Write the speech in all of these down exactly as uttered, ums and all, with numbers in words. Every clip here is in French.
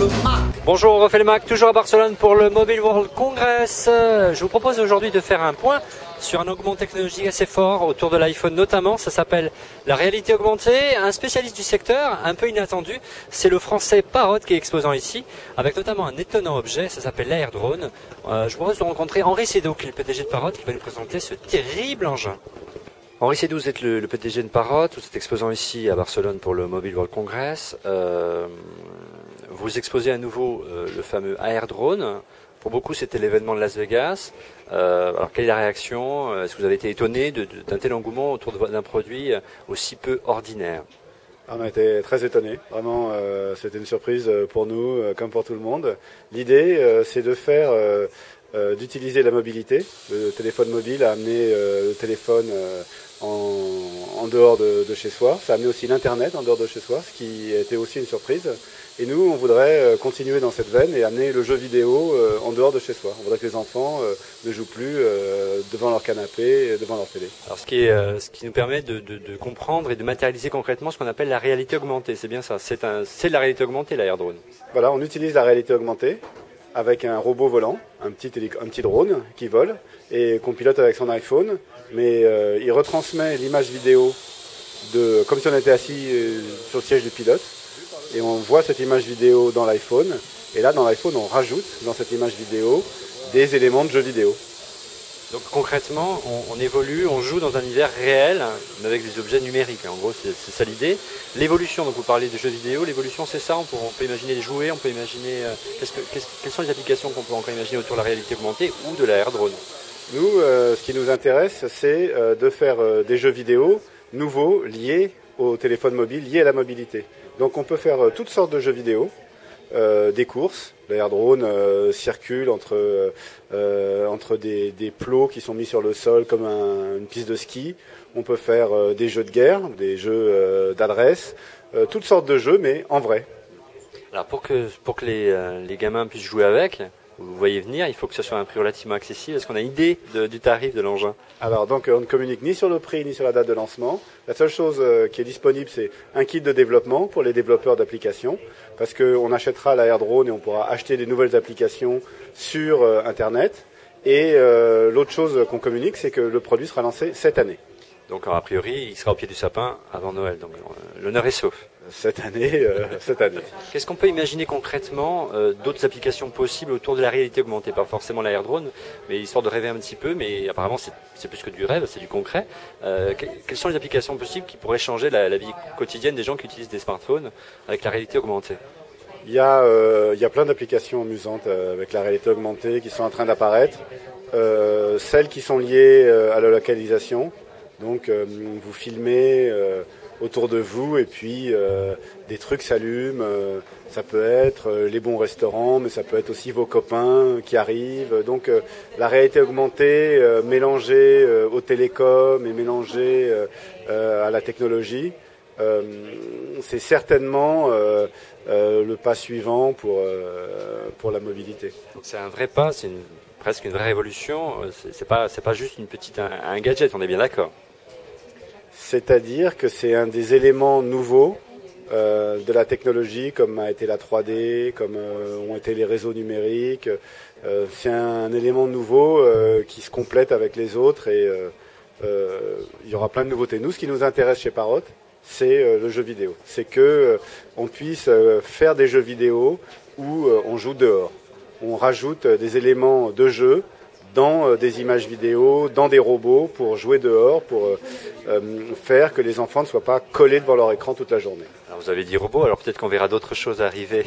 le Mac. Bonjour, on refait le Mac, toujours à Barcelone pour le Mobile World Congress. Je vous propose aujourd'hui de faire un point sur un augment technologique assez fort autour de l'iPhone notamment. Ça s'appelle la réalité augmentée. Un spécialiste du secteur, un peu inattendu, c'est le français Parrot qui est exposant ici, avec notamment un étonnant objet, ça s'appelle l'Air Drone. Euh, je vous propose de rencontrer Henri Sédou, qui est le P D G de Parrot, qui va nous présenter ce terrible engin. Henri Sédou, vous êtes le, le P D G de Parrot, vous êtes exposant ici à Barcelone pour le Mobile World Congress. Euh, vous exposez à nouveau euh, le fameux Air Drone. Pour beaucoup, c'était l'événement de Las Vegas. Euh, alors, quelle est la réaction? Est-ce que vous avez été étonné de, de, d'un tel engouement autour d'un produit aussi peu ordinaire? On a été très étonnés. Vraiment, euh, c'était une surprise pour nous, euh, comme pour tout le monde. L'idée, euh, c'est de faire, euh, euh, d'utiliser la mobilité. Le téléphone mobile a amené euh, le téléphone euh, en, en dehors de, de chez soi. Ça a amené aussi l'Internet en dehors de chez soi, ce qui a été aussi une surprise. Et nous, on voudrait continuer dans cette veine et amener le jeu vidéo euh, en dehors de chez soi. On voudrait que les enfants euh, ne jouent plus euh, devant leur canapé, devant leur télé. Alors, ce qui, est, euh, ce qui nous permet de, de, de comprendre et de matérialiser concrètement ce qu'on appelle la réalité augmentée. C'est bien ça, c'est un, c'est de la réalité augmentée, l'Air Drone. Voilà, on utilise la réalité augmentée avec un robot volant, un petit, un petit drone qui vole et qu'on pilote avec son iPhone. Mais euh, il retransmet l'image vidéo de, comme si on était assis sur le siège du pilote. Et on voit cette image vidéo dans l'iPhone. Et là, dans l'iPhone, on rajoute dans cette image vidéo des éléments de jeu vidéo. Donc concrètement, on, on évolue, on joue dans un univers réel, mais avec des objets numériques. En gros, c'est, c'est ça l'idée. L'évolution, donc vous parlez de jeux vidéo, l'évolution c'est ça, on peut, on peut imaginer les jouets, on peut imaginer... Euh, qu'est-ce que, qu'est-ce, quelles sont les applications qu'on peut encore imaginer autour de la réalité augmentée ou de la Air Drone? Nous, euh, ce qui nous intéresse, c'est euh, de faire euh, des jeux vidéo nouveaux liés au téléphone mobile, liés à la mobilité. Donc on peut faire euh, toutes sortes de jeux vidéo, euh, des courses. L'Air Drone euh, circule entre, euh, entre des, des plots qui sont mis sur le sol comme un, une piste de ski. On peut faire euh, des jeux de guerre, des jeux euh, d'adresse, euh, toutes sortes de jeux, mais en vrai. Alors pour que, pour que les, euh, les gamins puissent jouer avec, vous voyez venir, il faut que ce soit un prix relativement accessible. Est-ce qu'on a une idée de, du tarif de l'engin? Alors donc on ne communique ni sur le prix ni sur la date de lancement. La seule chose euh, qui est disponible, c'est un kit de développement pour les développeurs d'applications, parce qu'on achètera la Air Drone et on pourra acheter des nouvelles applications sur euh, Internet. Et euh, l'autre chose qu'on communique, c'est que le produit sera lancé cette année. Donc a priori, il sera au pied du sapin avant Noël. Donc euh, l'honneur est sauf. Cette année, euh, cette année. Qu'est-ce qu'on peut imaginer concrètement euh, d'autres applications possibles autour de la réalité augmentée? Pas forcément l'Air Drone, mais histoire de rêver un petit peu, mais apparemment c'est, c'est plus que du rêve, c'est du concret. Euh, que, quelles sont les applications possibles qui pourraient changer la, la vie quotidienne des gens qui utilisent des smartphones avec la réalité augmentée? Il y a, euh, il y a plein d'applications amusantes euh, avec la réalité augmentée qui sont en train d'apparaître. Euh, celles qui sont liées euh, à la localisation. Donc euh, vous filmez euh, autour de vous et puis euh, des trucs s'allument. Euh, ça peut être euh, les bons restaurants, mais ça peut être aussi vos copains qui arrivent. Donc euh, la réalité augmentée euh, mélangée euh, aux télécoms et mélangée euh, euh, à la technologie, euh, c'est certainement euh, euh, le pas suivant pour, euh, pour la mobilité. Donc c'est un vrai pas, c'est une, presque une vraie révolution. C'est, c'est pas, c'est pas juste une petite, un, un gadget, on est bien d'accord. C'est-à-dire que c'est un des éléments nouveaux euh, de la technologie, comme a été la trois D, comme euh, ont été les réseaux numériques. Euh, c'est un, un élément nouveau euh, qui se complète avec les autres et euh, euh, il y aura plein de nouveautés. Nous, ce qui nous intéresse chez Parrot, c'est euh, le jeu vidéo. C'est que euh, on puisse euh, faire des jeux vidéo où euh, on joue dehors. On rajoute euh, des éléments de jeu dans euh, des images vidéo, dans des robots pour jouer dehors, pour euh, euh, faire que les enfants ne soient pas collés devant leur écran toute la journée. Alors vous avez dit robot, alors peut-être qu'on verra d'autres choses arriver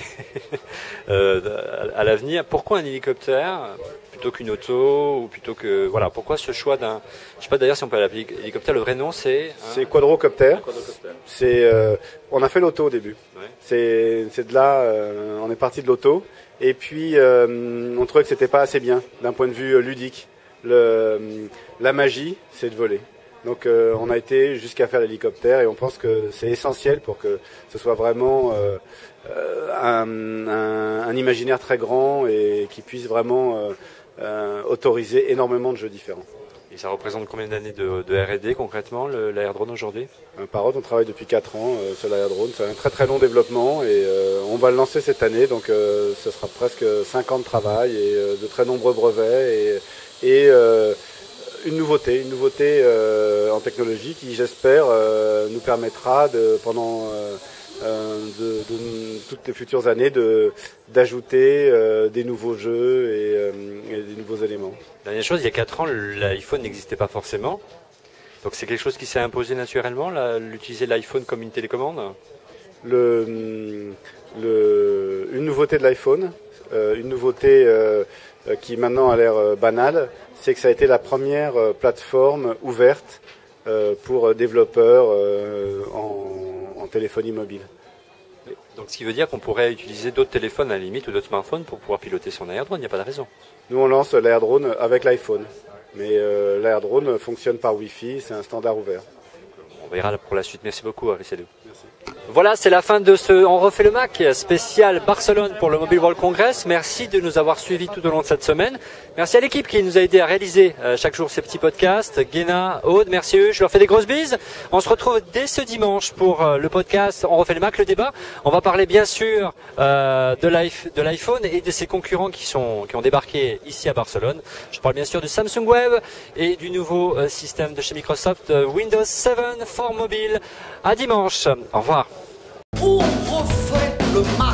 euh, à, à l'avenir. Pourquoi un hélicoptère plutôt qu'une auto ou plutôt que voilà, pourquoi ce choix d'un, je sais pas d'ailleurs si on peut l'appeler hélicoptère, le vrai nom c'est hein c'est quadrocoptère. C'est euh, on a fait l'auto au début. Ouais. C'est c'est de là euh, on est parti de l'auto. Et puis, euh, on trouvait que c'était pas assez bien d'un point de vue ludique. Le, la magie, c'est de voler. Donc, euh, on a été jusqu'à faire l'hélicoptère et on pense que c'est essentiel pour que ce soit vraiment euh, un, un, un imaginaire très grand et qui puisse vraiment euh, euh, autoriser énormément de jeux différents. Et ça représente combien d'années de, de R et D concrètement, l'AirDrone aujourd'hui? Par contre, on travaille depuis quatre ans euh, sur l'AirDrone. C'est un très très long développement et euh, on va le lancer cette année. Donc euh, ce sera presque cinq ans de travail et euh, de très nombreux brevets et, et euh, une nouveauté, une nouveauté euh, en technologie qui, j'espère, euh, nous permettra de, pendant euh, euh, de, de, toutes les futures années d'ajouter euh, des nouveaux jeux et, euh, et des nouveaux éléments. Dernière chose, il y a quatre ans, l'iPhone n'existait pas forcément. Donc c'est quelque chose qui s'est imposé naturellement, l'utiliser l'iPhone comme une télécommande? le, le, Une nouveauté de l'iPhone, euh, une nouveauté euh, qui maintenant a l'air euh, banale, c'est que ça a été la première euh, plateforme ouverte euh, pour développeurs euh, en, en téléphonie mobile. Donc ce qui veut dire qu'on pourrait utiliser d'autres téléphones à la limite ou d'autres smartphones pour pouvoir piloter son AirDrone, il n'y a pas de raison. Nous on lance l'AirDrone avec l'iPhone, mais euh, l'AirDrone fonctionne par Wi-Fi, c'est un standard ouvert. On verra pour la suite. Merci beaucoup, Arisadou. Voilà, c'est la fin de ce On refait le Mac spécial Barcelone pour le Mobile World Congress. Merci de nous avoir suivis tout au long de cette semaine. Merci à l'équipe qui nous a aidé à réaliser euh, chaque jour ces petits podcasts. Guéna, Aude, merci à eux. Je leur fais des grosses bises. On se retrouve dès ce dimanche pour euh, le podcast On refait le Mac, le débat. On va parler bien sûr euh, de l'iPhone et de ses concurrents qui sont qui ont débarqué ici à Barcelone. Je parle bien sûr du Samsung Web et du nouveau euh, système de chez Microsoft euh, Windows sept for Mobile. À dimanche. Au revoir. On refait le Mac.